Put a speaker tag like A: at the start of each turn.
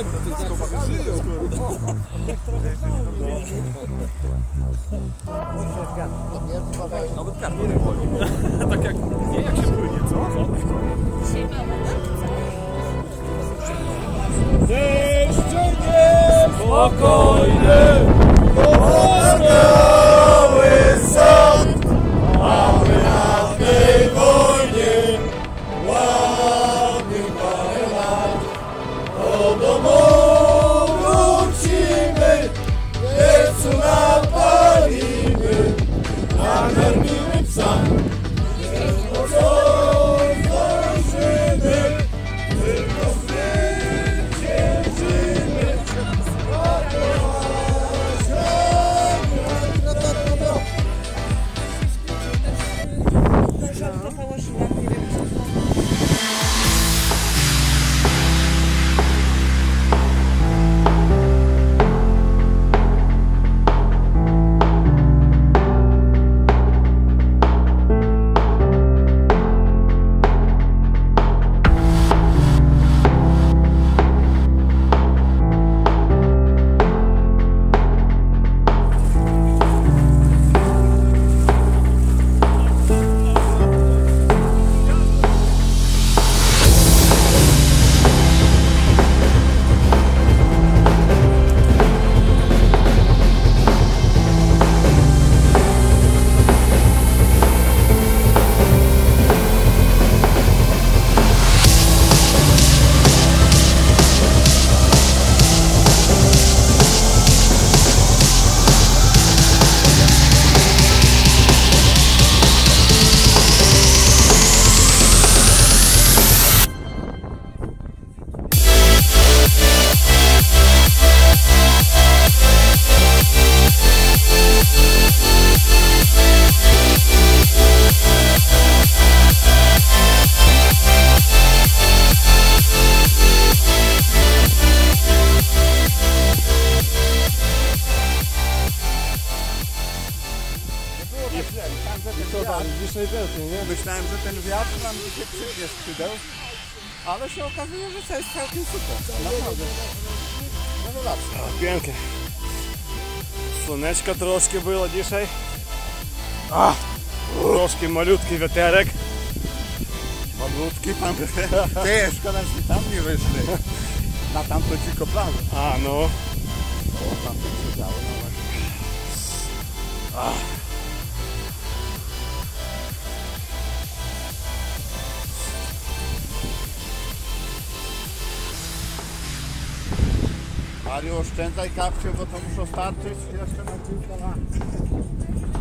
A: Nawet karty nie boli. Tak jak, nie, jak się płynie, co?
B: Deszczem spokojny, wspaniały sam, aby na tej wojnie ładnych parę lat do domu wrócimy, piecu napalimy, nakarmimy psa, tylko co zdążymy, tylko zwyciężymy.
C: Dzisiaj pięknie, nie?
B: Myślałem, że ten wiatr nam się przyjdzie skrzydeł, ale się okazuje, że to jest całkiem super. Naprawdę. Rewelacja.
C: Pięknie. Słoneczko troszkę było dzisiaj. Troszkę malutki wiaterek.
B: Malutki tam. Ty, szkoda, że tam nie wyszli. Na tamto tylko plan.
C: A no.
B: O, tam to się działo, no właśnie. Mariu, oszczędzaj kapcie, bo to muszą starczyć jeszcze na kilka lat.